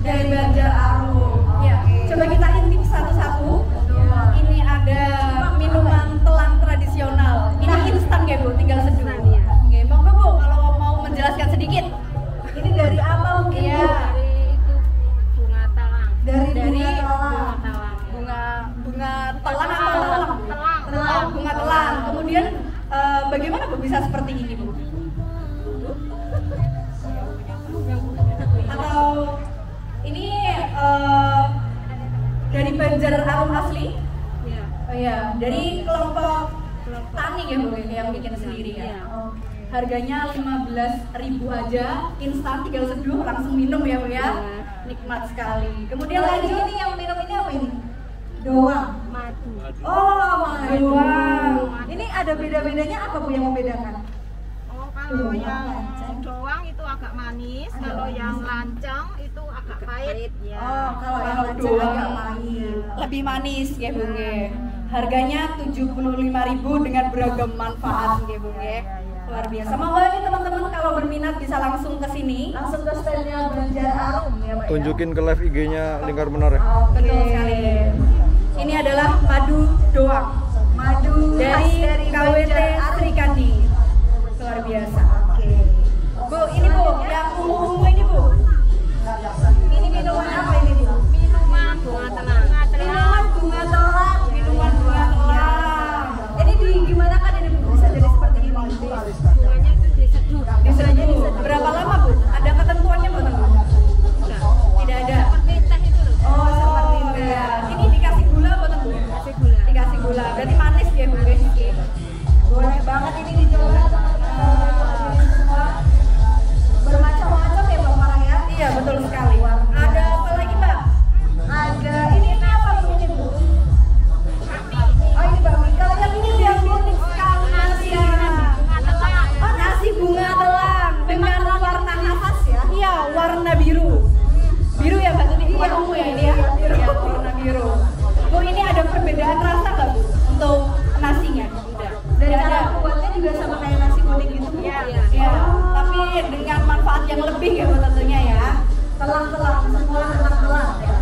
dari Banjar-Arum. Ya, coba kita intip satu-satu. Ini ada minuman telang tradisional. Ini instan ya Bu, tinggal seduh. Oke, monggo Bu kalau mau menjelaskan sedikit. Ini dari apa mungkin Bu? Dari itu bunga talang. Dari Bunga talang. bunga telang atau telang? Telang. Bunga telang. Kemudian bagaimana Bu bisa seperti ini Bu? Atau ini dari Banjar-Arum asli? Iya. Oh iya, dari kelompok tani ya Bu yang bikin sendiri ya. Iya. Harganya 15.000 aja, instan tinggal seduh langsung minum ya Bu ya. Nikmat sekali. Kemudian lanjut ini yang minum ini apa ini? Doang. Madu. Oh, madu. Doang. Ini ada beda-bedanya apa Bu yang membedakan? Oh, kalau yang doang itu agak manis, kalau yang lancang itu agak pahit. Ya. Oh, kalau yang Kalau lancang doang agak manis. lebih manis ya Bu nge. Harganya 75.000 dengan beragam manfaat ya Bu nge. Luar biasa. Monggo nih teman-teman kalau berminat bisa langsung ke sini. Langsung ke standnya Banjar-Arum ya Pak. Tunjukin ke live IG-nya Lingkar Benar ya. Betul sekali. Ini adalah madu doang Madu dari KWT Banjar-Arum. Sri Kandi. Luar biasa. Oke. Bu, ini Bu, yang ungu-ungu ini Bu. Ini minuman apa ini Bu? Minuman bunga telang. Minuman bunga telang. Minuman bunga telang. Ini di gimana kan ini Bu? Bisa jadi seperti ini. Bunganya itu diseduh. Diseduh. Berapa lama Bu? Ada ketentuannya Bu? Tidak ada. Seperti teh itu loh. Oh, seperti itu ya. Ini dikasih gula Bu? Kasih gula. Dikasih gula. Berarti manis ya Bu guys. Boleh banget ini dicoba. Semua bermacam-macam ya Mbak Farah ya. Iya, betul sekali. Ada apa lagi Mbak? Ada ini apa Bu ini Bu? Oh ini bakmi. Kalau yang ini yang unik sekali nasi ya. Bunga telang. Oh, nasi bunga telang dengan warna khas ya. Iya, warna biru. Biru ya Mbak Tuti? Bukan ungu ya ini ya? Iya, warna biru. Bu, ini ada perbedaan rasa nggak Bu untuk nasinya? Tidak. Dan Tidak cara ada. buatnya juga sama kayak nasi kuning gitu Bu. Iya. Ya, tapi dengan manfaat yang lebih ya Bu tentunya ya. Telang-telang semua telang-telang ya.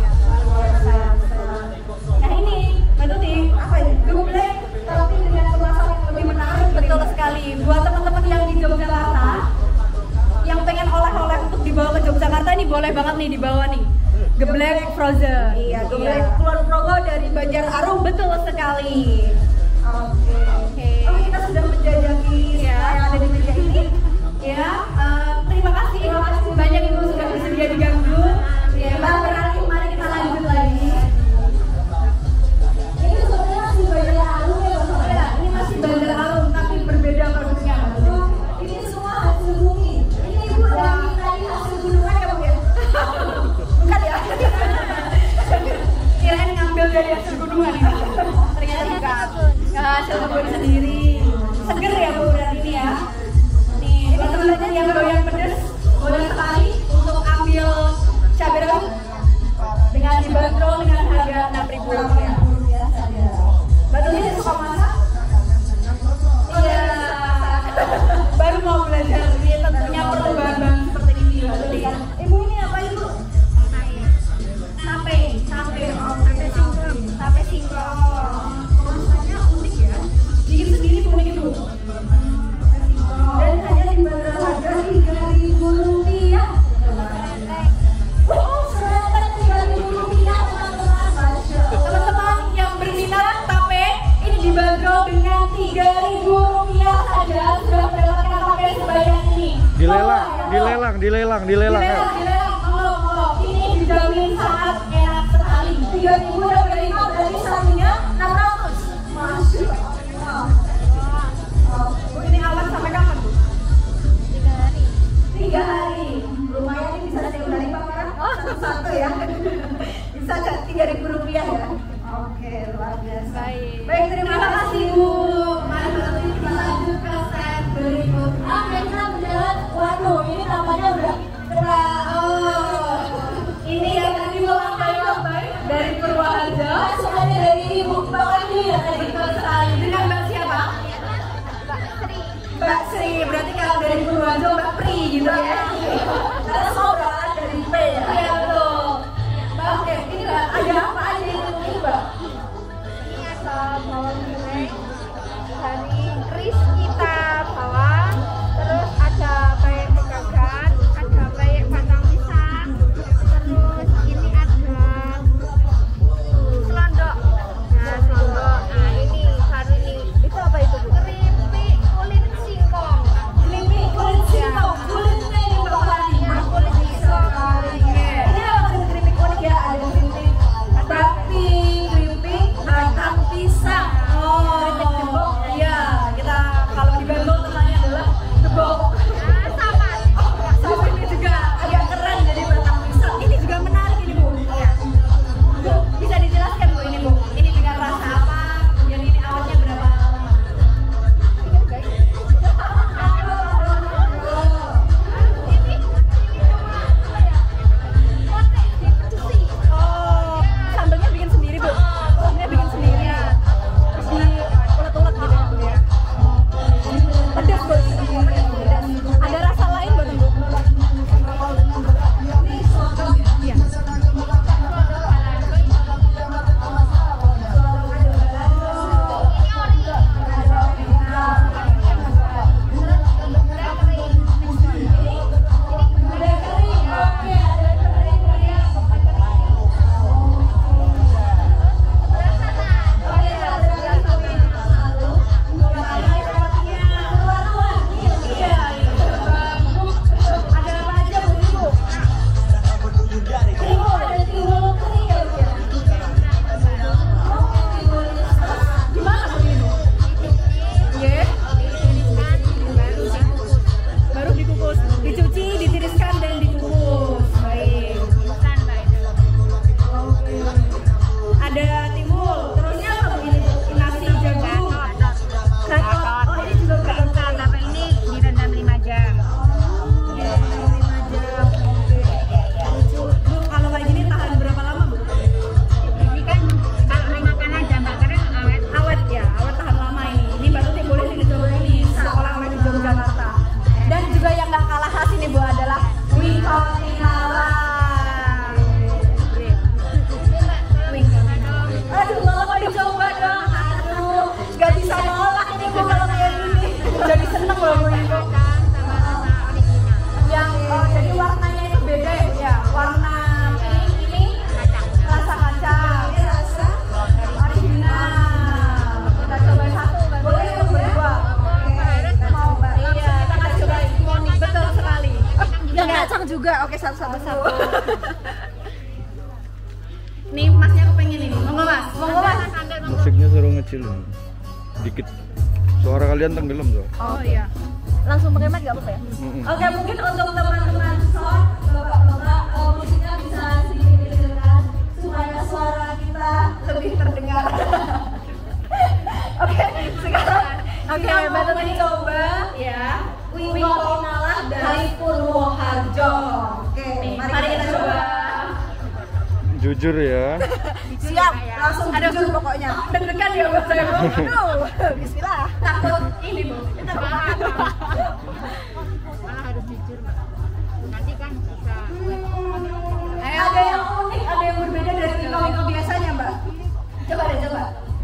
Nah ini, Mbak Tuti, Apa ini? geblek Tapi dengan kemasan yang lebih menarik. betul sekali. Buat teman-teman yang di Yogyakarta, yang pengen oleh-oleh untuk dibawa ke Yogyakarta ini boleh banget nih dibawa nih. Geblek frozen. Iya, geblek Kulon Progo dari Banjar-Arum, betul sekali. Oke. Oke. Oh, kita sudah menjajaki Iya. semua yang ada di meja ini. Ya, terima kasih banyak Ibu sudah bersedia diganggu. Ya, Mbak beralih, mari kita lanjut lagi. Ini sebenarnya masih Banjar-Arum ya Bapak? Ya, ini masih Banjar-Arum tapi berbeda produknya. Ini semua hasil bumi. Ini Ibu dari tadi hasil gunungan ya Bu ya? Bukan ya? Kirain ngambil dari hasil gunungan ini. Ternyata bukan. Hasil kebun sendiri. Seger ya Bu berarti ini ya. Nih, buat teman-teman yang doyan pedes, boleh sekali untuk ambil cabai rawit dengan dibanderol dengan harga Rp6.000. Mbak Tuti suka masak? Iya. Baru mau belajar. Ini tentunya perlu bahan-bahan seperti ini Mbak Tuti. Ibu ini apa Ibu? Tape singkong. Rasanya unik ya. Bikin sendiri Bu itu. Dan hanya dibanderol harga Rp3.000. Oh, serata Rp3.000 teman-teman. Masya Allah. Teman-teman yang berminat tape ini dibanderol dengan Rp3.000 saja. Sudah mendapatkan tape sebanyak ini. Dilelang, Oh, dilelang, dilelang, dilelang ya. Dilelang. Oh, ini dijamin sangat enak sekali. Rp3.000 udah berlima, berarti satunya Rp600. Masya Allah. Bu, ini aman sampai kapan Bu? 3 hari. Lumayan ini bisa setiap hari Pak Farah. Satu-satu ya. Bisa Rp3.000 ya. Oke, luar biasa. Baik, terima kasih Bu. Mari kita lanjut ke set berikutnya. Kita berjalan. Waduh, ini namanya udah kena. Ini yang tadi baik dari Purwaharja. Semuanya dari Ibu Mbak Andi ya tadi. Betul sekali. Dengan Mbak siapa? Mbak Sri. Berarti kalau dari Purwaharja Mbak Pri gitu ya. Karena saudaraan dari P ya. Iya betul. satu. Nih masnya kepengen ini, monggo mas. Monggo mas. Musiknya suruh ngecilin dikit. Suara kalian tenggelam soal. Oh iya. Langsung pakai mic nggak apa-apa ya? Oke, mungkin untuk teman-teman sound, bapak-bapak, musiknya bisa sedikit didengarkan supaya suara kita lebih terdengar. Oke, sekarang kita mau mencoba Ya. Wingko Tinalah dari Purwoharjo. Oke, mari kita coba. Jujur ya. Siap, langsung jujur pokoknya. Deg-degan ya buat saya. Aduh, bismillah. Takut ini bu. Malah harus jujur, Mbak. Nanti kan bisa Ayo. Ada yang unik, ada yang berbeda dari Wingko biasanya, Mbak. Coba deh, coba.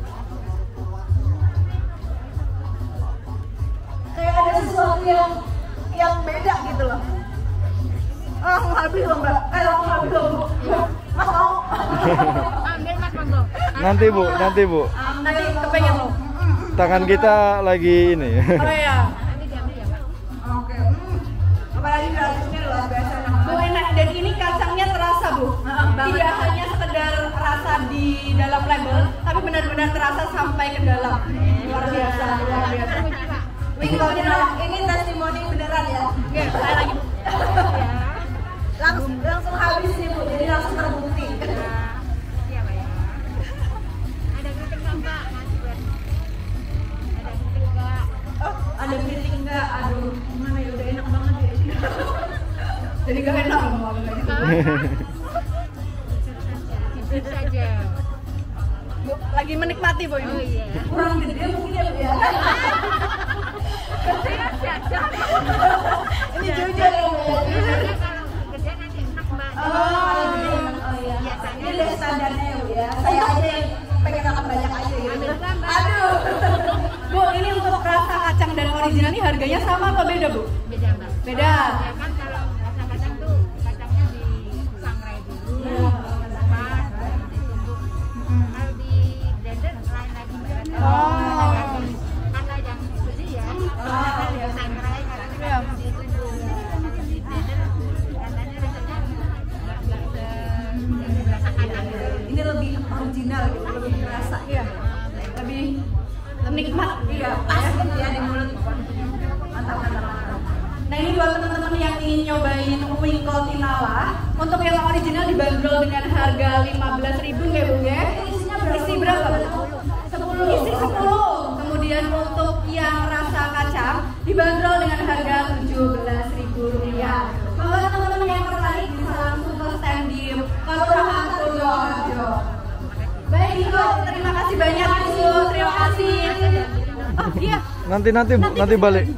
Kayak ada sesuatu yang beda gitu loh. Oh, habis loh, Mbak. Habis loh, Bu. Mas mau? ambil Mas monggo. Nanti bu. Nanti kepengen lo. Tangan kita lagi ini. Oh iya. Nanti diambil ya, Mbak. Oke. Apalagi gratisnya luar biasa. Bu enak dan ini kacangnya terasa bu. Tidak hanya sekedar rasa di dalam label, tapi benar-benar terasa sampai ke dalam. Luar biasa, luar biasa. Wingko Tinalah, ini testimoni beneran ya. Oke, saya lagi bu. Langsung habis nih Bu, jadi langsung terbukti. Iya, Mbak ya. Ada kritik nggak, Mbak? Mas buat. Ada kritik nggak? Oh, ada kritik enggak? Aduh, gimana ya, udah enak banget ya. Jadi gak enak ngomongnya. Jujur saja. Bu, lagi menikmati bu Oh ini. iya. Kurang gede mungkin ya Bu ya. Ini jujur ya Bu ya. Biasanya kalau kerja nanti enak, Mbak. Oh iya. Ini udah standarnya ya Bu ya. Saya aja yang pengen makan banyak aja gitu. Ambil gambar. Aduh. Bu, ini untuk rasa kacang dan original ini harganya sama apa beda bu? Beda, Mbak. Beda. Ya kan kalau rasa kacang tuh kacangnya disangrai dulu, pas, baru ditumbuk. Kalau di blender lain lagi, Mbak. Oh. Karena yang beli ya, kan disangrai, karena Iya. ditumbuk. Di blender katanya rasanya nggak serasa kacang gitu. Ini lebih original gitu, lebih kerasa. Iya. Lebih nikmat. Iya, pas gitu ya di mulut. Mantap, mantap, mantap. Nah ini buat teman-teman yang ingin nyobain Wingko Tinalah, untuk yang original dibanderol dengan harga 15.000 ya bu ya. Isi berapa bu? 10. Isi 10. Kemudian untuk yang rasa kacang dibanderol dengan harga 17.000 rupiah. Kalau teman-teman yang tertarik bisa langsung ke stand di Kelurahan Purwoharjo. Baik Ibu, terima kasih banyak Ibu, terima kasih. Oh iya. Nanti balik.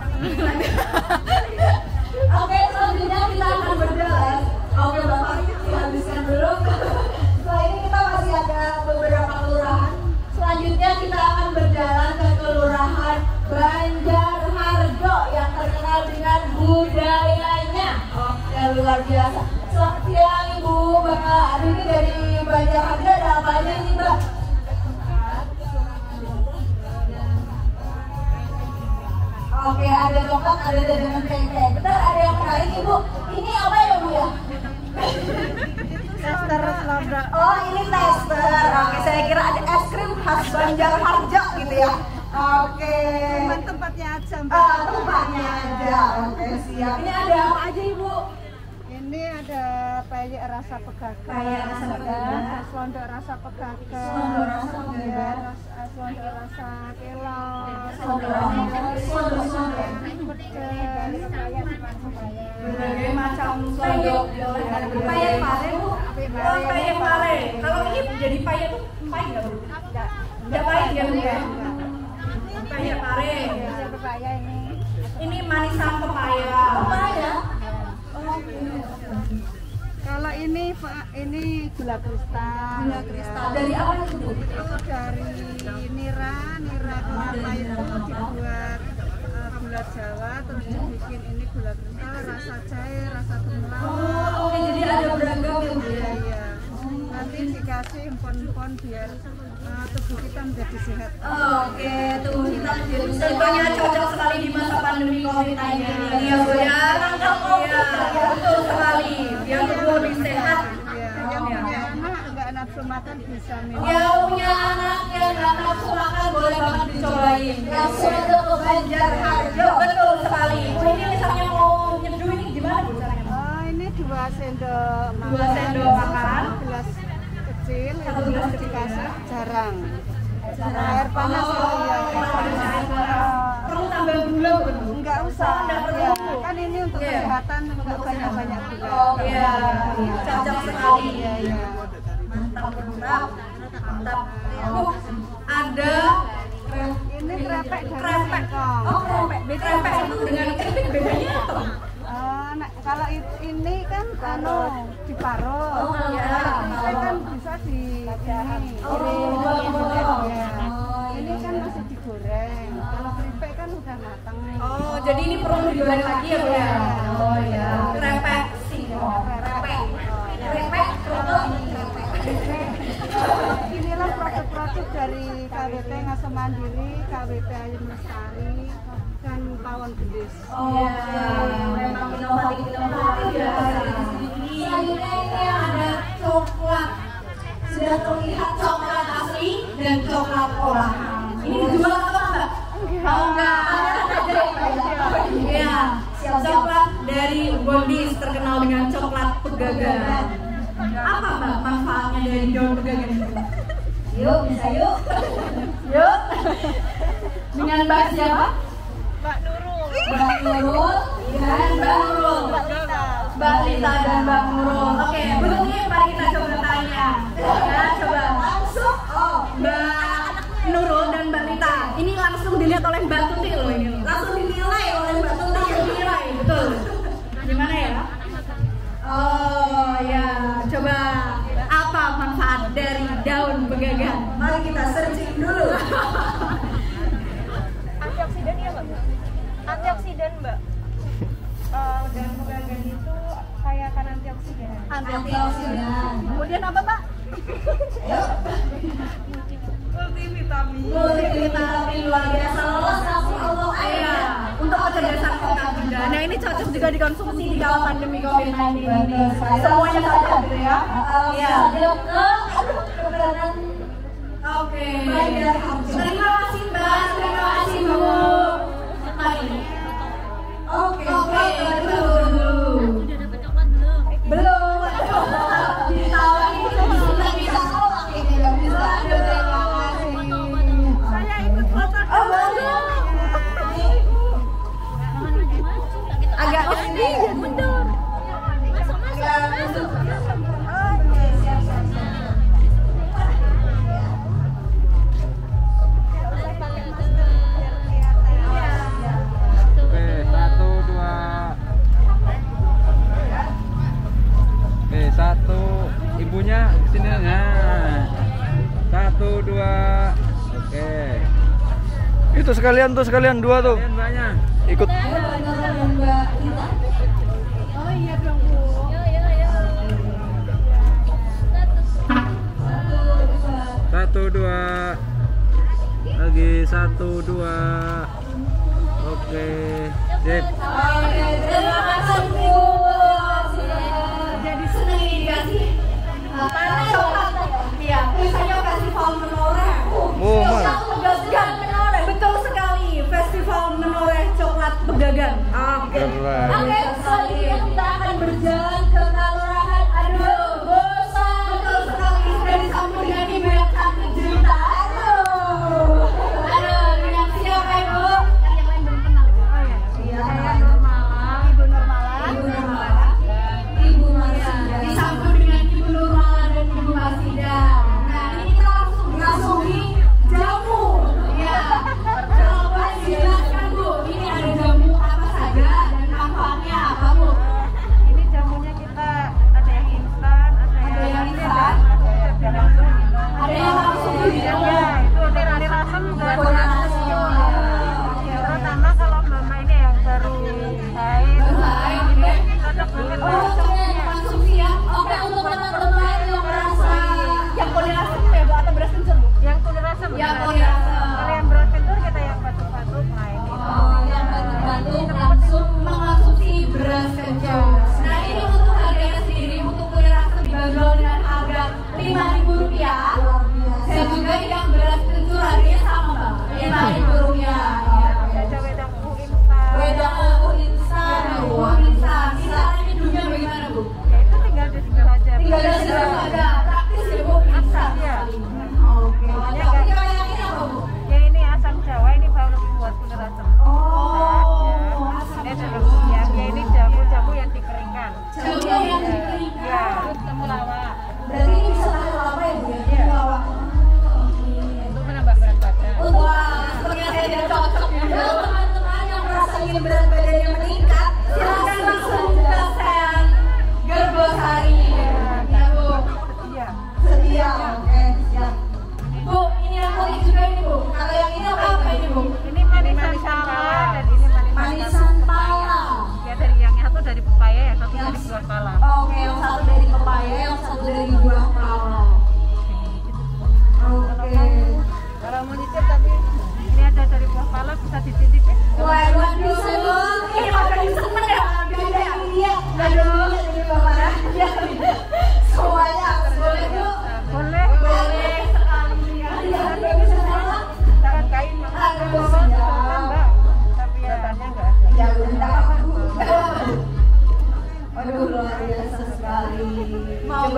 Oke, selanjutnya kita akan berjalan. Oke, Bapak dihabiskan dulu. Setelah ini kita masih ada beberapa kelurahan. Selanjutnya kita akan berjalan ke Kelurahan Banjarharjo yang terkenal dengan budayanya. Oke, luar biasa. Selamat siang Ibu, Bapak. Aduh, ini dari Banjarharjo ada apa aja nih, Mbak? Oke, ada coklat, ada dengan tempe. Bentar, ada yang menarik Ibu. Ini apa ya Bu ya? Tester selada. Oh, ini tester. Oke, saya kira ada es krim khas Banjarharjo gitu ya. Oke. Tempatnya aja, Tempatnya aja. Oke, siap. Ini ada apa aja Ibu? Ini ada peyek rasa pegagan, Peyek rasa pegagan. selondok rasa pegagan, Selondok rasa pegagan. selondok rasa kelor, Berbagai macam selondok. Peyek pare Bu. Peyek pare. Kalau ini jadi peyek tuh pahit nggak bu? Nggak pahit ya bu ya? Peyek pare. pepaya ini. Ini manisan pepaya. Pepaya. Kalau ini gula kristal. Gula kristal. Dari apa itu Bu? Itu dari nira kelapa itu dibuat gula Jawa, terus dibikin ini gula kristal, rasa jahe, rasa gula. Oh, oke, jadi ada beragam ya Bu ya. Iya. Nanti dikasih empon-empon biar tubuh kita menjadi sehat. Oke, tubuh kita menjadi Tentunya cocok sekali di masa pandemi COVID-19 ini ya bu ya. Iya, betul sekali. biar lebih sehat. Ya, yang punya anak nggak nafsu makan bisa minum. Yang punya anak yang nggak nafsu makan boleh banget dicobain. Langsung untuk ke Banjarharjo. Betul sekali. Ini misalnya mau nyeduh ini gimana Bu caranya? Oh, ini 2 sendok makan. 2 sendok makan. Gelas kecil, Satu gelas kecil, dikasih ya. jarang. Air panas ya. Perlu tambah gula betul? Enggak usah. Enggak perlu. Ya, kan ini untuk Iya. kesehatan enggak banyak-banyak gula. Oh iya, cocok sekali. Iya, iya. Mantap, mantap, mantap. Ada Ini krepek dari krepek. singkong. Oh krepek. Krepek itu dengan keripik bedanya apa? Kalau ini kan diparut. Oh, iya. Ini kan bisa di ini. Ya. Ini kan masih digoreng. Kalau keripik kan udah matang. Oh, jadi ini perlu digoreng lagi ya Bu ya? Oh iya. Krepek singkong. Krepek. Krepek. Inilah produk-produk dari KWP Ngasem Mandiri, KWP Ayam Lestari, dan Pawon Gendis. Oh iya. Memang inovatif ya. Selanjutnya ini ada coklat. Sudah terlihat coklat asli dan coklat olahan. Ini dijual atau enggak? Oh enggak. Iya. Coklat dari Bondis terkenal dengan coklat pegagan. Apa Mbak manfaatnya dari daun pegagan itu? Yuk, bisa yuk. Yuk. Dengan Mbak siapa? Mbak Nurul. Mbak Nurul dan Mbak Nurul. Mbak Lita dan Mbak Nurul. Oke, bentuknya mari kita coba tanya. Ya, coba. langsung. Oh, Mbak Nurul dan Mbak Lita. Ini langsung dilihat oleh Mbak Tuti loh ini. langsung dinilai oleh Mbak Tuti. Langsung dinilai, betul. Gimana ya? Oh ya, coba apa manfaat dari daun pegagan? Mari kita searching dulu. Antioksidan ya Mbak? Antioksidan Mbak. Daun pegagan itu kaya akan antioksidan. Antioksidan. Kemudian apa Pak? Multivitamin. Multivitamin luar biasa. Lolos langsung Allah Iya, untuk kecerdasan otak juga. Nah ini cocok juga dikonsumsi di kala pandemi COVID-19 ini. Semuanya cocok gitu ya? Iya. Oke. Terima kasih Mbak, terima kasih Bu. Mari. Oke. Belum. Belum. Ditawarin Nggak bisa kolak ini, nggak bisa. Saya ikut foto. Oh, bagus. agak kesini. Mundur. Masuk. Oke, Siap. Oke, 1, 2. Oke, 1. Ibunya kesini ya. 1, 2. Oke. Itu sekalian 2 tuh. Kalian banyak. Ikut. Oh iya dong Bu. 1, 2. Lagi 1, 2. Oke. Sip. Oke, terima kasih Bu. Jadi seneng ini dikasih coklat. Iya, tulisannya Festival Menoreh. Oh, Mas. Pegagan Menoreh. Betul sekali. Festival Menoreh Coklat Pegagan. Oke. Keren. Oke, selanjutnya kita akan berjalan ke Kelurahan Aduh Bosan. Betul sekali. Sudah disambut dengan ibu yang cantik jelita. Aduh, dengan siapa Ibu? Yang lain belum kenal. Oh iya. Iya, saya Nurmala. Ibu Nurmala. Ibu Nurmala. Ibu Maria. Disambut dengan Ibu Nurmala dan Ibu Masida. Nah, ini kita langsung di jamu. Ya. Coba dijelaskan Bu, ini ada jamu apa saja dan manfaatnya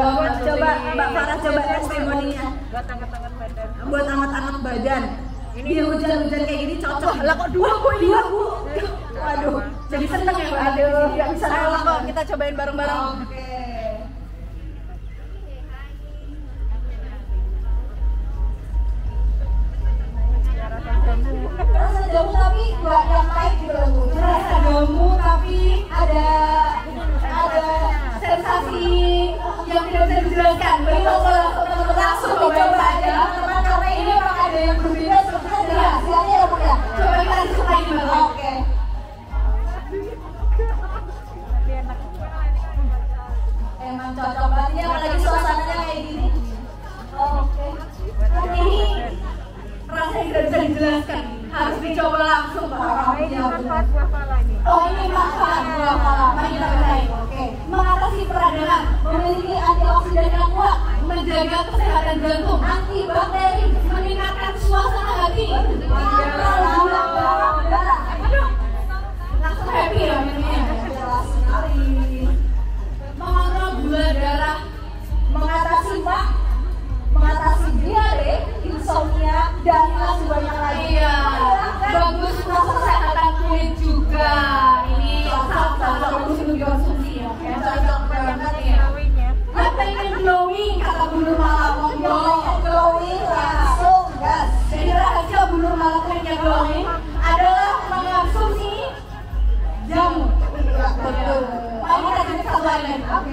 Coba Mbak Farah coba testimoninya. Buat angkat-angkat badan. Buat anget-anget badan. Ini Di hujan-hujan kayak gini cocok. Lah kok dua Bu ini? Dua Bu. Waduh, jadi seneng ya Mbak. Aduh, nggak bisa Ayo nolak. kok kita cobain bareng-bareng. Oke. Rasa jamu tapi nggak yang lain gitu loh Bu. Rasa jamu tapi Ada sensasi yang tidak bisa dijelaskan. Beri langsung dicoba aja teman-teman karena ini memang ada yang berbeda seperti ada rahasianya ya Bu ya. Coba kita cobain bareng. Oke. Emang cocok banget ya apalagi suasananya kayak gini. Oke. Ini rasanya tidak bisa dijelaskan. Harus dicoba langsung Pak. ini manfaat buah pala ini. Oh ini manfaat buah pala. Mari kita cobain. Oke. Mengatasi peradangan, Memiliki antioksidan yang kuat, menjaga kesehatan jantung, antibakteri, meningkatkan suasana hati. Langsung happy ya minumnya. Jelas sekali. Mengontrol gula darah, Mengatasi mak, mengatasi diare, insomnia, dan masih banyak lagi. iya, bagus untuk kesehatan kulit juga. Ini salah bagus untuk dikonsumsi ya. Cocok banget ya. Yang pengen glowing kata Bu Nur Malam, monggo. Glowing langsung gas. Jadi rahasia Bu Nur Malam kulitnya glowing adalah mengonsumsi jamu. Iya, betul. Mari kita cek satu lagi. Oke.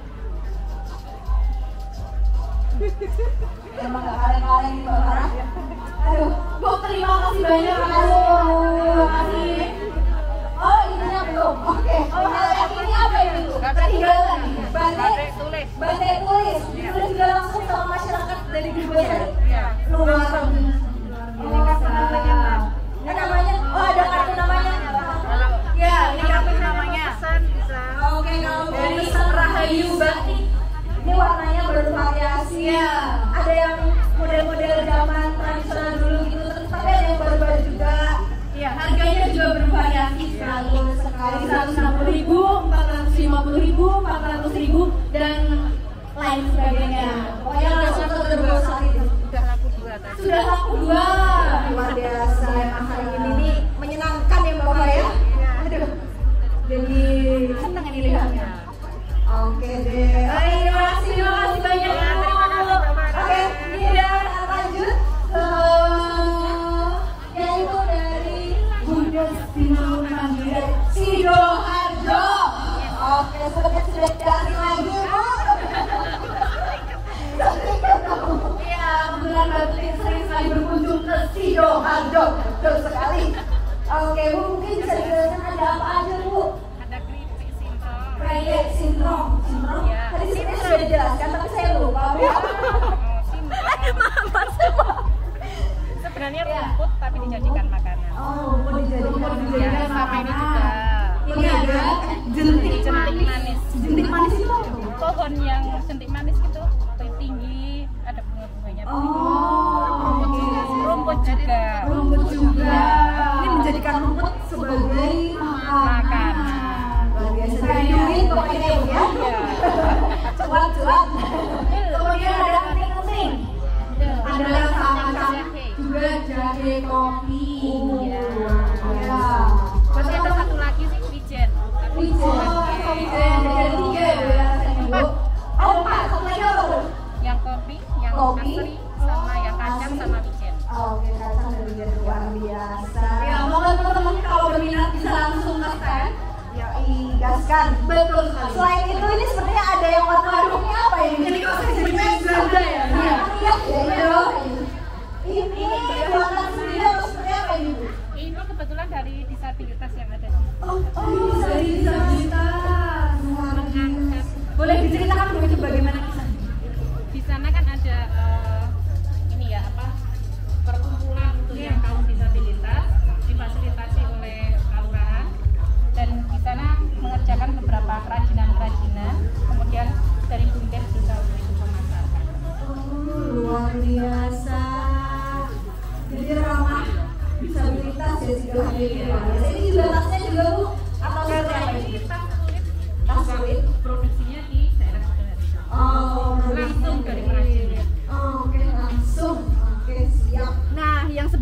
Emang gak kaleng-kaleng nih Mbak Farah. Aduh. Bu, terima kasih banyak. Terima kasih. Oh, ininya belum. Oke. Kalau yang ini apa ini Bu? Ketinggalan. Bantai tulis. Bantai tulis. Ditulis juga langsung sama masyarakat dari Gerbang. Iya. Luar. Ini kan namanya. Ini namanya. Oh, ada kartu namanya. Kalau Ya, ini kartu namanya. pesan bisa. Oke, kalau Dari pesan Rahayu Batik. ini warnanya bervariasi. Ya. Ada yang model-model zaman tradisional dulu gitu, terus tapi ada yang baru-baru juga. Ya, harganya juga bervariasi selalu sekali 160.000, 450.000, 400.000 dan lain sebagainya. Pokoknya langsung ke Gerbang Sari deh. Udah laku 2 tadi. Sudah laku 2. Luar biasa emang hari ini nih menyenangkan ya Bapak ya. Aduh. Jadi Senang ini lihatnya. oke deh. Terima kasih banyak. Ya, terima kasih Mbak Farah. Oke, kita lanjut yaitu dari Bunda Sinul Mandiri Sidoarjo. oke sudah dari lagi Bu. Iya, kebetulan Mbak Tuti sering sekali berkunjung ke Sidoarjo. Betul sekali. Oke Bu, mungkin bisa dijelaskan ada apa aja Bu? Ada keripik singkong. Kayak sindrom. Iya. Tadi sebenarnya sudah dijelaskan tapi saya lupa Bu. Sebenarnya rumput tapi dijadikan makanan. Oh, mau dijadikan Ya, sama ini juga. Ini ada jentik Jentik manis. Jentik manis itu apa? Pohon yang jentik manis gitu, tinggi, ada bunga-bunganya. Oh, Rumput juga. Rumput juga. Ini menjadikan rumput sebagai Makanan. luar biasa. Jadi duit pokoknya Bu ya. Iya. Cuan-cuan. Kemudian ada kenting-kenting. Ada rasa macam juga jahe kopi. Iya. Ya. Masih ada satu lagi sih, wijen. Tapi Wijen. Wijen, ada 3 ya Bu ya rasanya Bu. Oh, Pak, satu lagi apa Bu? yang kopi, yang Kopi. asli, sama yang kacang sama wijen. Oke, kacang dan wijen luar biasa. Ya, moga teman-teman kalau berminat bisa langsung ke stand. Yoi, gaskan. Betul sekali. Selain itu ini sebenarnya ada yang warna hidungnya apa ini? Jadi kok saya jadi main Belanda ya? Iya. Iya. Ini warna sendiri atau seperti apa ini Bu? Ini kebetulan dari disabilitas yang ada di sini. Oh, Oh, dari disabilitas. Mengangkat. Boleh diceritakan Bu itu bagaimana kisahnya? Di sana kan ada ini ya apa perkumpulan untuk yang kaum disabilitas difasilitasi oleh kelurahan dan di sana mengerjakan beberapa kerajinan-kerajinan kemudian dari Bumdes Desa Uri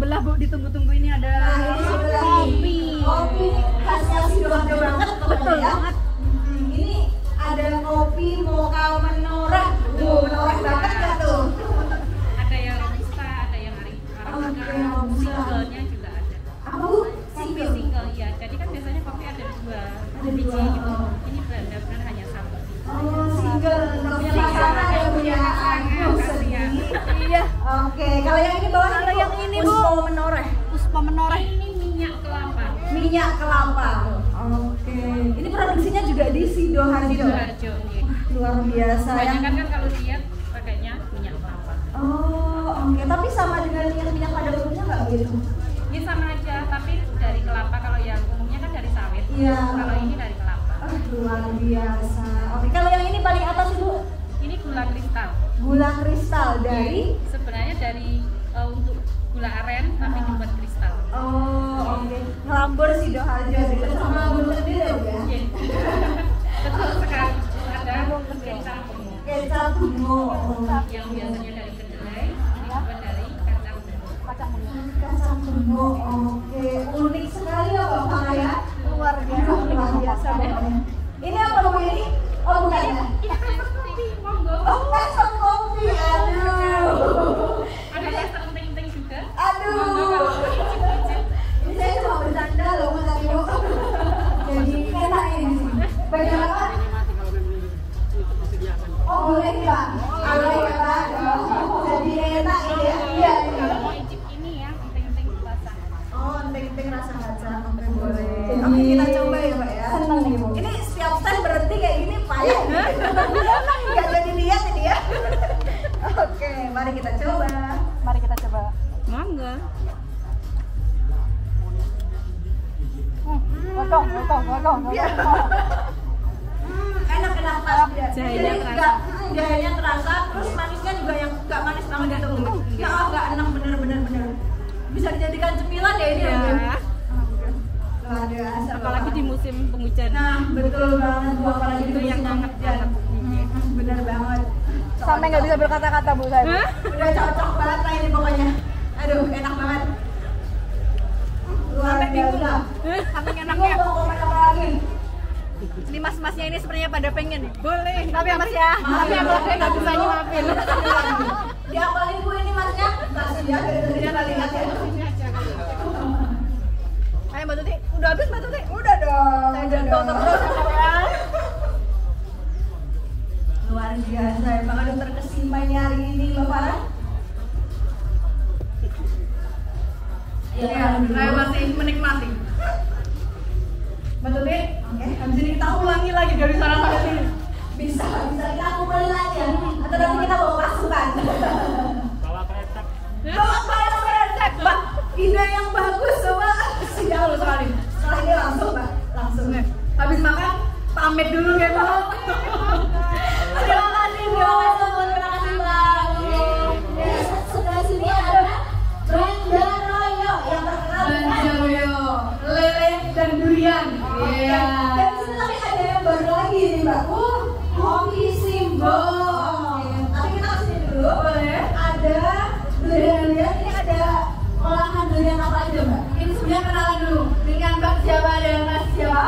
sebelah Bu, ditunggu-tunggu ini ada Nah, ini sebelah kopi. Kopi khasnya Sidoarjo banget. Betul ya. banget. Ini ada kopi mocha menoreh. Menoreh banget ya tuh. Ada yang robusta, ada yang Oke, singlenya juga ada. Apa Bu? Kopi single ya. Jadi kan biasanya kopi ada dua biji dua. gitu. Ini benar-benar hanya satu. Oh, single. Nggak punya pasangan ya Bu ya. Aduh, sedih. Iya. Oke, kalau yang ini bawah Kalau yang ini Bu, Puspa menoreh. Puspa menoreh. Ini minyak kelapa. Minyak kelapa. Oke. Ini produksinya juga di Sidoarjo. Sidoarjo. Luar biasa ya. Kebanyakan kan kalau diet pakainya minyak kelapa. Oh, oke. Tapi sama dengan minyak pada umumnya nggak begitu? Ini sama aja, tapi dari kelapa. Kalau yang umumnya kan dari sawit. Iya. Kalau ini dari kelapa. Luar biasa. Oke, kalau yang ini paling atas Ibu, Ini gula kristal. gula kristal dari. Sebenarnya dari untuk gula aren tapi dibuat kristal. Oh, oke. Ngelambur Sidoarjo gitu sama Bu sendiri ya, Bu ya. Iya. Betul sekali. Ada kecap Kecap bungo. yang biasanya dari kedelai, ini dibuat dari kacang bungo. Kacang bungo. Oke, unik sekali ya Bapak ya. Luar biasa. Luar biasa pokoknya. Ini apa Bu ini? Oh, bukan ya? Oh, kacang kopi. Aduh. Ada yang penting-penting juga. Aduh. Ini saya cuma bercanda loh Mas Ayu. Jadi enak ini. Bagaimana? Oh, boleh Pak. Boleh ya Pak. Jadi enak ini ya. Iya. Kalau mau icip ini ya, penting-penting rasa. Oh, penting rasa kacang. Oke, boleh. Oke, kita coba ya Pak ya. Senang nih Bu. Ini setiap stand berhenti kayak gini payah. Nggak jadi lihat ini ya. Oke, mari kita coba. Mari kita coba. Mangga. Gotong. Enak pas ya. Jahenya Jadi terasa. Jahenya terasa, terus manisnya juga yang nggak manis banget gitu. Nggak enak bener. Bisa dijadikan cemilan ya ini ya. Bu? Luar biasa. Apalagi di musim penghujan. Nah, betul banget Bu, apalagi Itu di yang musim hangat hujan. Bener banget. Sampai nggak bisa berkata-kata Bu saya. Udah cocok banget lah ini pokoknya. Aduh, enak banget. Luar biasa. Saking Aku enaknya. mau komen apa lagi? Ini mas-masnya ini sepertinya pada pengen nih. Boleh. Tapi ya Mas ya. Tapi aku nggak bisa nyuapin. Diapalin Bu ini Masnya? Kasih ya, dari kita lihat ya. Ayo Mbak Tuti, udah habis Mbak Tuti? Udah dong. Saya jatuh terus ya. Luar biasa, emang ada terkesimanya hari ini Mbak Farah. Iya, saya masih menikmati. Betul deh. Oke, Habis ini kita ulangi lagi dari sana sampai sini. bisa kita kumpulin lagi ya. Atau nanti kita bawa pasukan. Bawa kresek, Mbak. Ide yang bagus, Mbak. Siap sekali. Setelah ini langsung, Mbak. Langsung. Habis makan pamit dulu ya Mbak. Terima kasih, Mbak. Ya, sebelah sini ada Banjaroyo yang terkenal dengan Banjaroyo, lele dan durian. Iya. dan di sini tapi ada yang baru lagi nih Mbak. Kopi Simbo. Tapi kita kesini dulu. Boleh. Ada durian. Ini ada olahan durian apa aja Mbak? Ini sebenarnya kenalan dulu dengan Mbak siapa dan Mas siapa?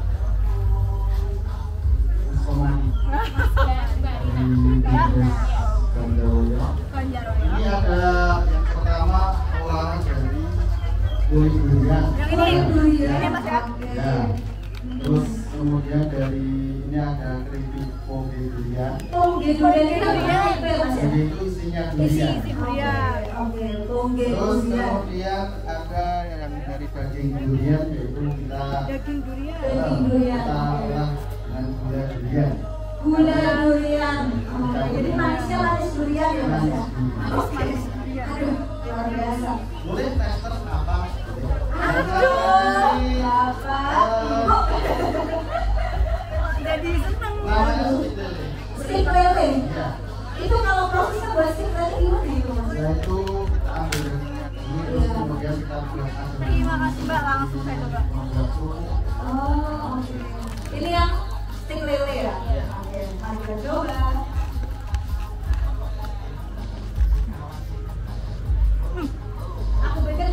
Banjaroyo. Ini ada yang pertama olahan dari kulit durian. Yang ini Durian. Mas ya. Ya. Terus kemudian dari ini ada keripik poge durian. Toge durian ini namanya apa ya Mas ya? Jadi itu isinya Isi durian. durian. Oke, toge Terus durian. kemudian ada yang dari daging durian yaitu kita Daging durian. Daging durian. kita olah dengan gula durian. Gula durian. Oke, jadi manisnya manis durian ya Mas ya? Manis durian. Aduh, luar biasa. Boleh tester apa? Aduh, Bapak. Kok Jadi seneng. Namanya stick lele. stick lele? Ya. Itu kalau prosesnya buat stick lele gimana gitu Mas? Yaitu kita ambil dari ini terus kemudian kita buat Terima kasih Mbak, langsung saya coba. Oh, oke. Ini yang stick lele ya? Oke, mari kita coba. Aku pikir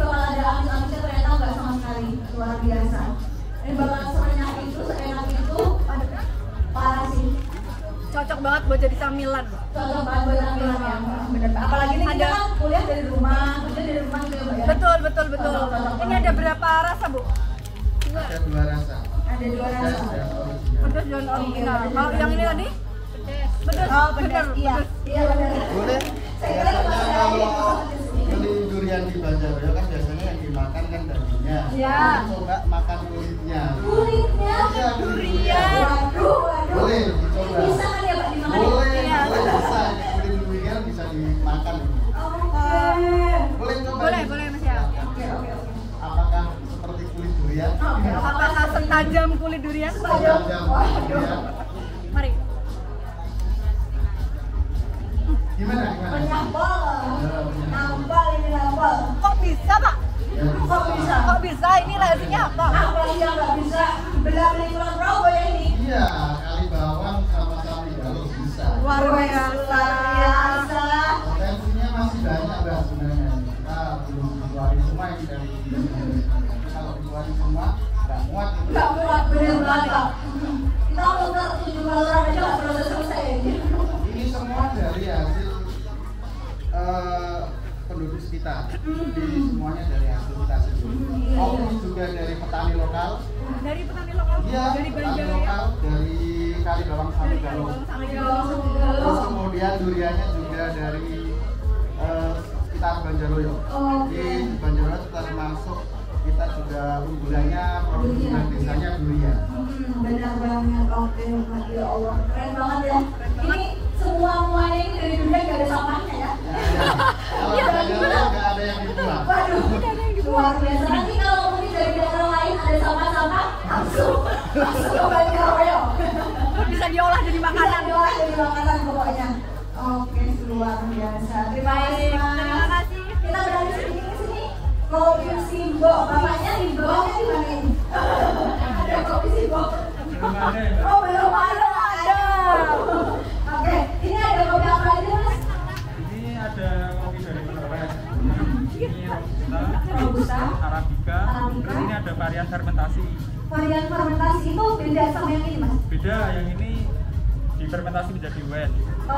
banget buat tampilan ya. Bener. Apalagi ini kita kan kuliah dari rumah, kerja dari rumah gitu ya, Mbak ya. Betul. Ini ada berapa rasa, Bu? Ada 2 rasa. Ada 2 rasa. Pedas dan original. Kalau yang ini tadi? Pedas. Oh, pedas. Iya. Iya benar. Boleh. Biasanya kalau beli durian di Banjarbaru kan biasanya yang dimakan kan dagingnya. Iya. Coba makan kulitnya. Kulitnya Iya, durian. Waduh. Boleh dicoba. Bisa kan ya Pak dimakan? Boleh, Iya. boleh bisa. Kulit durian bisa dimakan. Boleh coba. Boleh Mas ya. Oke. Apakah seperti kulit durian? Apakah setajam kulit durian? Tajam durian. Mari. Gimana? Nambal ini nambal. Kok bisa, Pak? Ya, Kok bisa? Kok bisa? Ini rahasianya apa? Apa sih yang nggak bisa beli pulang Progo ya ini? Iya, kali bawang sama kali galus bisa. Luar biasa. Potensinya masih banyak Mbak sebenarnya. Kita belum dikeluarin semua yang dari kalau dikeluarin semua nggak muat itu. Nggak muat bener banget Pak. Kita muter 7 orang aja nggak pernah selesai ini. Ini semua dari hasil penduduk sekitar. Jadi semuanya dari hasil kita sendiri. Kopi juga dari petani lokal. Dari petani lokal, Iya, dari petani Banjar ya. lokal dari Kali Bawang sampai Galung. Terus kemudian duriannya juga dari sekitar Banjarloyo. Di Banjarloyo setelah masuk kita juga unggulannya produk desanya durian. Benar banget. Oke, ya Allah. Keren banget ya. Ini semuanya ini dari dunia nggak ada sampahnya ya. Kalau Banjarloyo nggak ada yang dibuang. Waduh, luar biasa. Nanti kalau mungkin dari daerah lain ada sampah-sampah, langsung ke Banjarloyo. Bisa diolah jadi makanan. Diolah jadi makanan pokoknya. Oke, luar biasa. Terima kasih Mas. Terima kasih. Kita berada di sini. Kopi Simbo. Bapaknya di bawahnya di mana ini? Ada kopi Simbo. Oh, belum ada. Oke, ini ada kopi apa aja Mas? Ini ada kopi dari Flores. Ini Robusta, Arabica. Terus ini ada varian fermentasi. varian fermentasi itu beda sama yang ini Mas? Beda, yang ini difermentasi menjadi wine.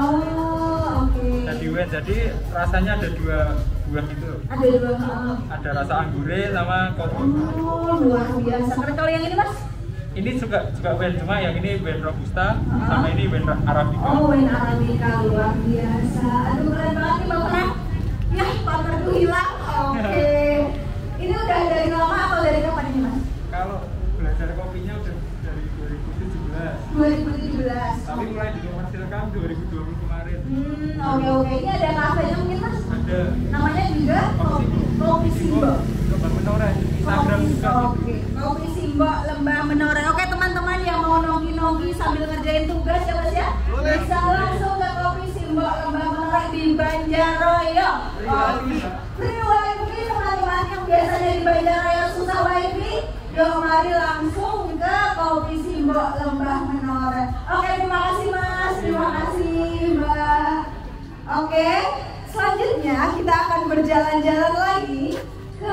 Oh, oke. Jadi wine, jadi rasanya ada 2 buah gitu. Ada dua. Ada rasa anggure sama kopi. Oh, luar biasa. Kalau yang ini Mas? Ini juga wine, cuma yang ini wine robusta sama ini wine Arabica. Oh, wine Arabica luar biasa. Aduh, keren banget nih Bapak. Ya, partnerku hilang. Oke. Ini udah dari lama atau dari kapan ini Mas? Kalau belajar kopinya udah dari 2017. 2017. Tapi mulai dikomersilkan 2020 kemarin. Oke. Ini ada kafenya mungkin Mas? Ada Namanya juga Kopi Simbo. Lembah Menoreh, Instagram juga. Oke. Kopi Simbo Lembah Menoreh. Oke, teman-teman yang mau nongki-nongki sambil ngerjain tugas ya Mas ya? Bisa langsung ke Kopi Simbo Lembah Menoreh di Banjarloyo. Oke. Free wifi teman-teman yang biasanya di Banjarloyo susah wifi. Yuk mari langsung ke Kopi Simbo Lembah Menoreh. Oke, terima kasih Mas. Terima kasih Mbak. Oke, selanjutnya kita akan berjalan-jalan lagi ke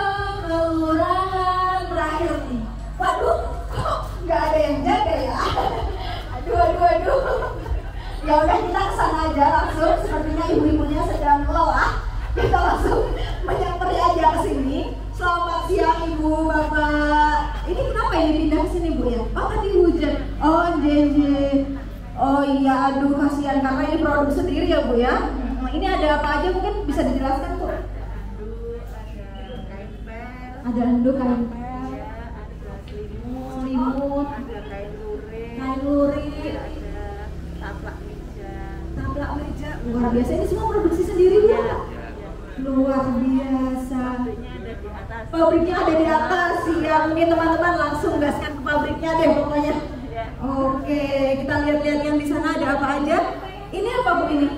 kelurahan terakhir nih. Waduh, kok nggak ada yang jaga ya? Aduh. Ya udah kita kesana aja langsung. Sepertinya ibu-ibunya sedang lelah. Kita langsung menyamperin aja ke sini. Selamat siang Ibu, Bapak. Ini kenapa ini pindah ke sini Bu ya? Oh tadi hujan. Oh JJ. Oh iya, aduh kasihan karena ini produk sendiri ya Bu ya. Ini ada apa aja mungkin bisa dijelaskan Bu? Ada handuk, kain pel, selimut, ada kain kain lurik, taplak meja. taplak meja. Luar biasa, ini semua produksi sendiri Bu ya? Luar biasa. Pabriknya ada di atas. Siang mungkin teman-teman langsung gaskan ke pabriknya deh pokoknya. Oke, kita lihat-lihat yang di sana ada apa aja. Ini apa Bu ini?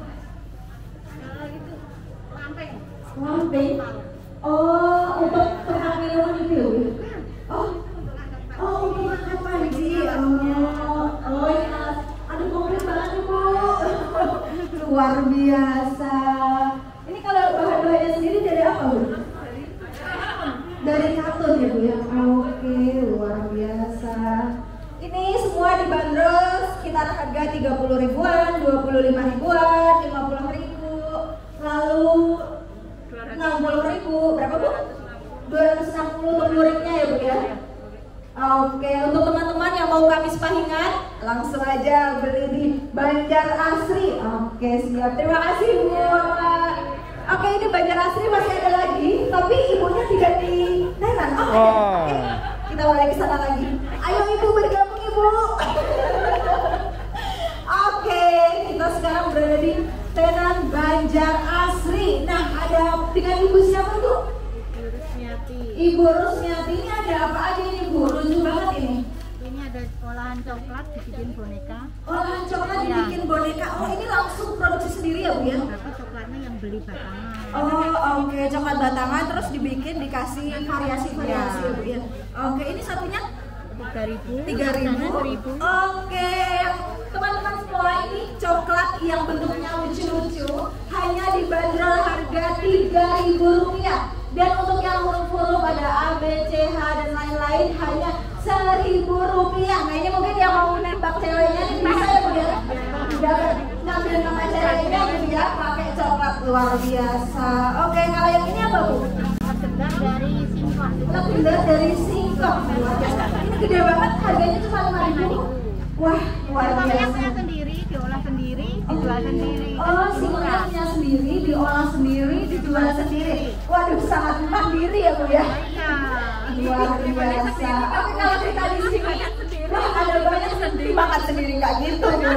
Lampeng. Oh, untuk perang minuman itu ya Bu? Oh, untuk makan pagi. Oh ya. Aduh, komplit banget nih Bu. Luar biasa. Ini kalau bahan-bahannya sendiri dari apa Bu? Dari katun ya Bu ya? Oke, luar biasa. Ini semua dibanderol sekitar harga 30 ribuan, 25 ribuan, 50 ribu, lalu 60 ribu, berapa Bu? 260 muridnya ya Bu ya. Oke, untuk teman-teman yang mau kamis pahingan, langsung aja beli di Banjar Asri. Oke, siap. Terima kasih Bu. Oke, ini Banjar Asri masih ada lagi, tapi ibunya tidak di Nenan. Kita balik ke sana lagi. Ayo Ibu bergabung Ibu. Oke, kita sekarang berada di tenan Banjar Asri. Nah, ada dengan Ibu siapa Bu? Ibu Rusmiati. Ini ada apa aja ini Bu? Lucu banget ini. Ini ada olahan coklat dibikin boneka. Olahan coklat dibikin boneka. Oh, ini langsung produksi sendiri ya Bu ya? Tapi coklatnya yang beli batangan. Oh, oke, coklat batangan terus dibikin dikasih variasi-variasi ya Bu ya. Oke, ini satunya 3.000. Oke, teman-teman semua, ini coklat yang bentuknya lucu-lucu hanya dibanderol harga Rp3.000. Dan untuk yang huruf-huruf ada A, B, C, H dan lain-lain hanya Rp1.000. Nah ini mungkin yang mau nembak ceweknya ini bisa ya Bu ya? Ngambil nama ceweknya gitu ya, pakai coklat luar biasa. Oke, kalau yang ini apa Bu? Segar dari singkong. Segar dari singkong. Ini gede banget, harganya cuma Rp5.000. Wah, luar biasa. Sendiri, diolah sendiri, dijual sendiri. Oh, singkongnya punya sendiri, diolah sendiri, dijual sendiri. Waduh, sangat mandiri ya Bu ya. Luar biasa. Oke, kalau kita di sini, wah ada banyak sendiri, makan sendiri nggak gitu Bu.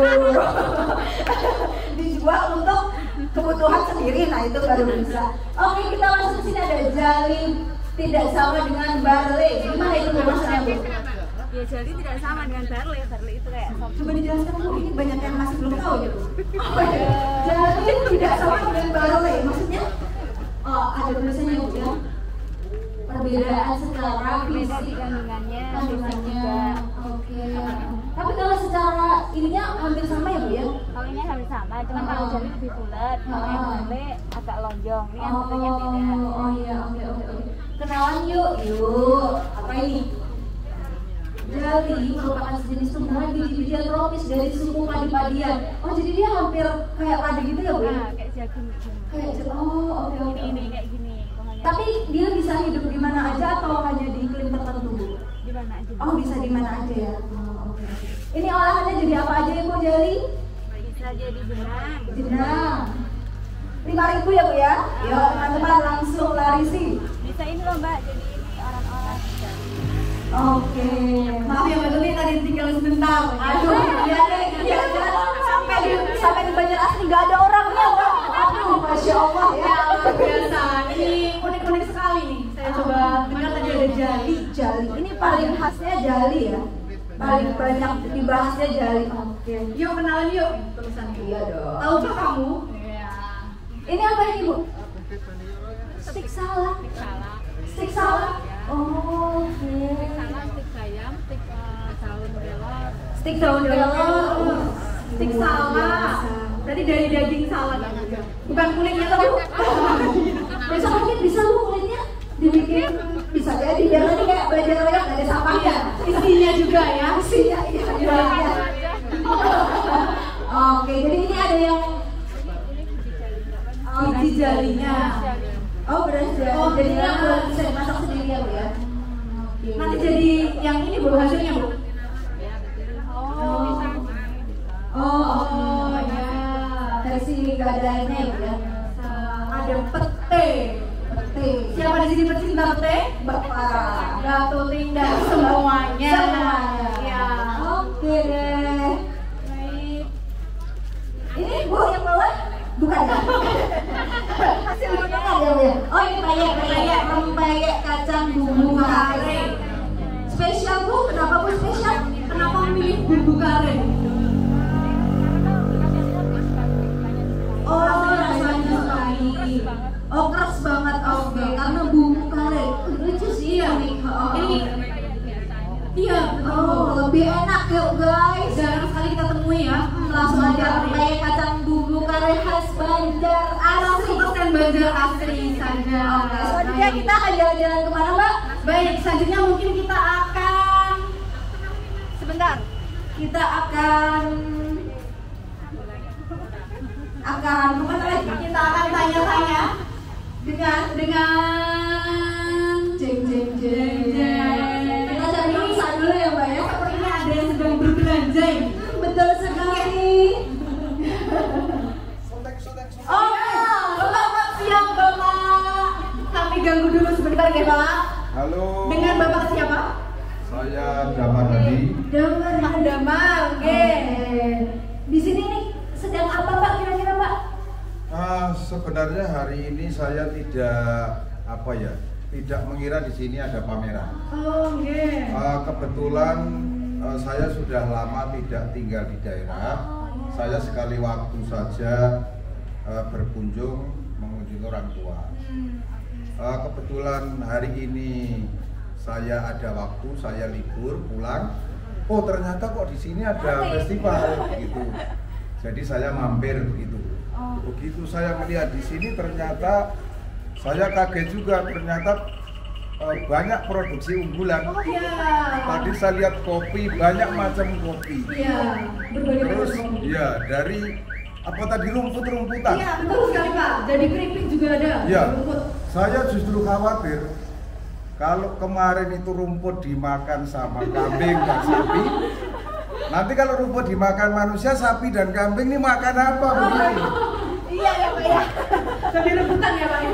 Dijual untuk kebutuhan sendiri, nah itu baru bisa. Oke, kita masuk sini ada jali tidak sama dengan barley. Gimana itu maksudnya Bu? Ya jadi tidak sama dengan barley. Barley itu kayak Coba dijelaskan Bu, ini banyak yang masih belum tahu ya Bu. Jadi tidak sama dengan barley, maksudnya? Oh, ada tulisannya Bu ya. Perbedaan secara fisik kandungannya. Oke. Tapi kalau secara ininya hampir sama ya Bu ya? Kalau ini hampir sama, cuma kalau jali lebih bulat, kalau yang barley agak lonjong. Ini yang bentuknya beda. Oh iya, oke. Kenalan yuk. Apa ini? Jali merupakan sejenis tumbuhan biji-bijian tropis dari suku padi-padian. Oh, jadi dia hampir kayak padi gitu ya Bu? Nah, kayak jagung gitu. Oke. Ini kayak gini. Tapi dia bisa hidup di mana aja atau hanya di iklim tertentu Bu? Di mana aja? Oh, bisa di mana aja ya. Oke. Ini olahannya jadi apa aja Ibu Jali? Bisa jadi benang. Jenang. 5.000 ya Bu ya? Yuk teman-teman langsung larisi. Bisa ini loh Mbak, jadi ini orang-orang. Oke. Maaf ya Mbak Tuli tadi tinggal sebentar. Aduh, iya sampai di Banjar Asri nggak ada orangnya Mbak. Aduh, Masya Allah ya. Luar biasa. Ini unik-unik sekali nih. Saya coba dengar tadi ada jali. Ini paling khasnya jali ya. Paling banyak dibahasnya jali. Oke. Yuk kenalan yuk. Tulisannya. Iya dong. Tahukah kamu? Iya. Ini apa ini Bu? Stik salak. Stik salak. Oh, oke. Sama stik ayam, stik daun kelor. Stik daun kelor. Stik salak. Tadi dari daging salak. Bukan kulitnya tapi besok mungkin bisa Bu kulitnya dibikin, bisa jadi biar nanti kayak Banjar Raya nggak ada sampahnya. Isinya juga ya. Isinya iya. Oke, jadi ini ada yang biji jalinya. Oh, beras jali. Oh, jadi yang bisa dimasak sendiri ya Bu ya. Nanti jadi yang ini Bu hasilnya Bu. Oh ya. Versi nggak ada airnya ya Bu ya. Ada pete. Siapa di sini pecinta pete? Bapak. Ratu Tindak semuanya. Ya. Oke deh. Baik. Ini Bu yang bawah? Bukan ya? Hasil bukan ya Bu ya? Oh ini peyek kacang bumbu kare. Spesial Bu, kenapa Bu spesial? Kenapa memilih bumbu kare? Oh rasanya sekali. Oh keras banget, oke. Karena bumbu kare lucu sih ya. Ini iya, lebih enak yuk guys. Jarang sekali kita temui ya. Langsung aja peyek kacang bumbu kare khas Banjar Asri. 100% Banjar Asri saja. Oke, selanjutnya kita akan jalan-jalan kemana Mbak? Baik, selanjutnya mungkin kita akan sebentar. Kita akan kemana lagi? Kita akan tanya-tanya Dengan jeng. Kita cari mangsa dulu ya Mbak ya. sepertinya ada yang sedang berbelanja ini. Betul sekali. Oh, Bapak siap Bapak. Kami ganggu dulu sebentar ya Pak. Halo. Dengan Bapak siapa? Saya Damar Hadi. Pak Damar, oke. Di sini nih sedang apa Pak kira-kira Pak? Sebenarnya hari ini saya tidak mengira di sini ada pameran. Oh, oke. Kebetulan saya sudah lama tidak tinggal di daerah. Saya sekali waktu saja berkunjung mengunjungi orang tua. Kebetulan hari ini saya ada waktu, saya libur pulang. Oh ternyata kok di sini ada festival gitu. Jadi saya mampir begitu. Begitu saya melihat di sini ternyata saya kaget juga, ternyata banyak produksi unggulan. Tadi saya lihat kopi, banyak macam kopi. Terus ya dari apa tadi rumput-rumputan. Iya, betul sekali Pak. Jadi keripik juga ada. Ya, Rumput. saya justru khawatir kalau kemarin itu rumput dimakan sama kambing dan sapi. Nanti kalau rumput dimakan manusia, sapi dan kambing ini makan apa begini? Iya ya Pak ya. Jadi rebutan ya Pak.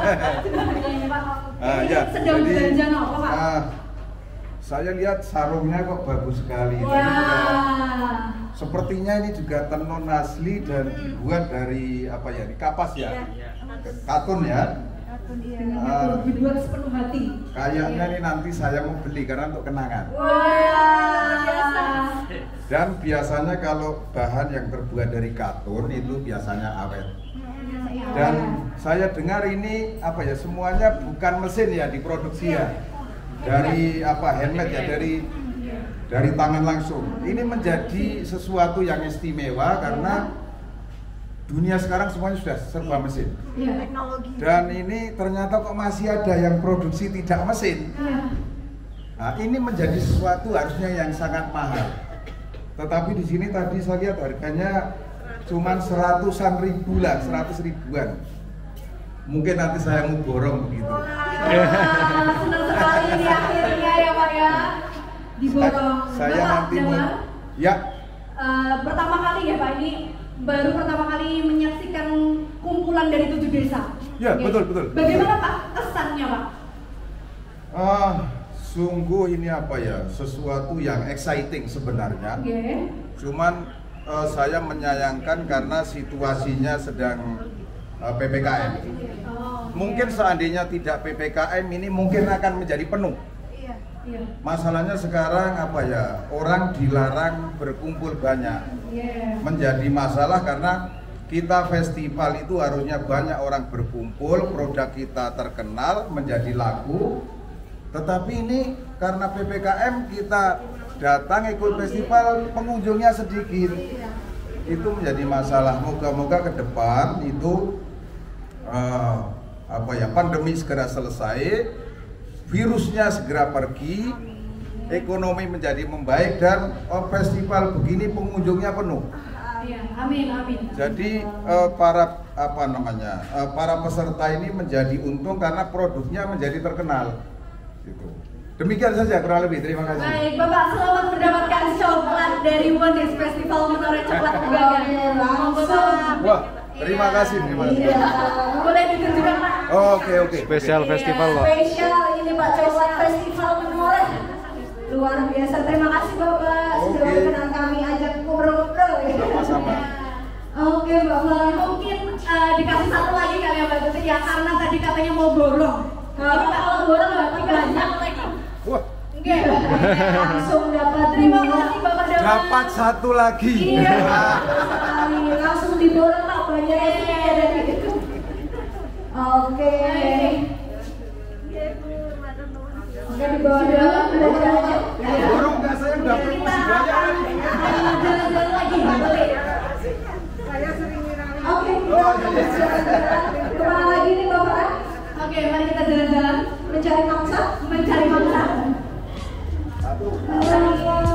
Ya, sedang jadi, belanja apa Pak? saya lihat sarungnya kok bagus sekali. Wah. Tadi juga, sepertinya ini juga tenun asli dan dibuat dari apa ya? Di kapas ya, katun ya. Dibuat sepenuh hati. Kayaknya ini nanti saya mau beli karena untuk kenangan. Wah. Dan biasanya kalau bahan yang terbuat dari katun itu biasanya awet. Dan saya dengar ini apa ya, semuanya bukan mesin ya, diproduksi ya. Dari apa, handmade ya, dari tangan langsung. Ini menjadi sesuatu yang istimewa karena dunia sekarang semuanya sudah serba mesin. Dan ini ternyata kok masih ada yang produksi tidak mesin. Nah, ini menjadi sesuatu harusnya yang sangat mahal. Tetapi di sini tadi saya lihat harganya cuman 100-an ribu lah, 100 ribuan. Mungkin nanti saya mau borong begitu. Senang sekali ini akhirnya ya Pak ya. Diborong. Saya Bapak, nanti mau. Damar, Ya. pertama kali ya Pak, ini baru pertama kali menyaksikan kumpulan dari 7 desa. Ya, Oke. betul. Bagaimana Pak kesannya Pak? Sungguh ini apa ya, sesuatu yang exciting sebenarnya. Cuman saya menyayangkan karena situasinya sedang PPKM. Mungkin seandainya tidak PPKM ini mungkin akan menjadi penuh. Masalahnya sekarang apa ya, orang dilarang berkumpul banyak. Menjadi masalah karena kita festival itu harusnya banyak orang berkumpul, produk kita terkenal, menjadi laku. Tetapi ini karena PPKM kita datang ikut festival, pengunjungnya sedikit. Itu menjadi masalah. Moga-moga ke depan itu pandemi segera selesai, virusnya segera pergi, ekonomi menjadi membaik dan festival begini pengunjungnya penuh. Amin. Jadi para peserta ini menjadi untung karena produknya menjadi terkenal. Gitu. Demikian saja kurang lebih. Terima kasih. Baik, Bapak selamat mendapatkan coklat dari Wonders Festival Menoreh Coklat Gagal. Wah, terima kasih. Boleh ditunjukkan Pak? Oke. Spesial festival Pak. Spesial ini Pak, coklat festival Menoreh. Luar biasa. Terima kasih Bapak sudah berkenan kami ajak ngobrol-ngobrol ya. Sama-sama. Oke Mbak Fala, Mungkin dikasih satu lagi kali ya Mbak Tuti ya, karena tadi katanya mau borong. kalau borong dapat banyak lagi. Wah, langsung dapat. Terima kasih Bapak Damar. dapat satu lagi. Iya, langsung diborong Pak, banyak ini ada di. Oke. Oke, dibawa dalam belajar aja. Borong nggak, saya udah promosi banyak. Jalan-jalan lagi Mbak Tuti. Oke, kemana lagi nih Bapak? Oke, mari kita jalan-jalan Mencari mangsa? mencari mangsa. Satu.